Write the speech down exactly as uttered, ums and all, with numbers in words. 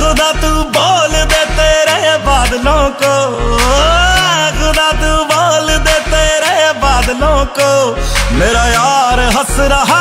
खुदा तू बोल दे तेरे बादलों को, खुदा तू बोल दे तेरे बादलों को। मेरा यार हंस रहा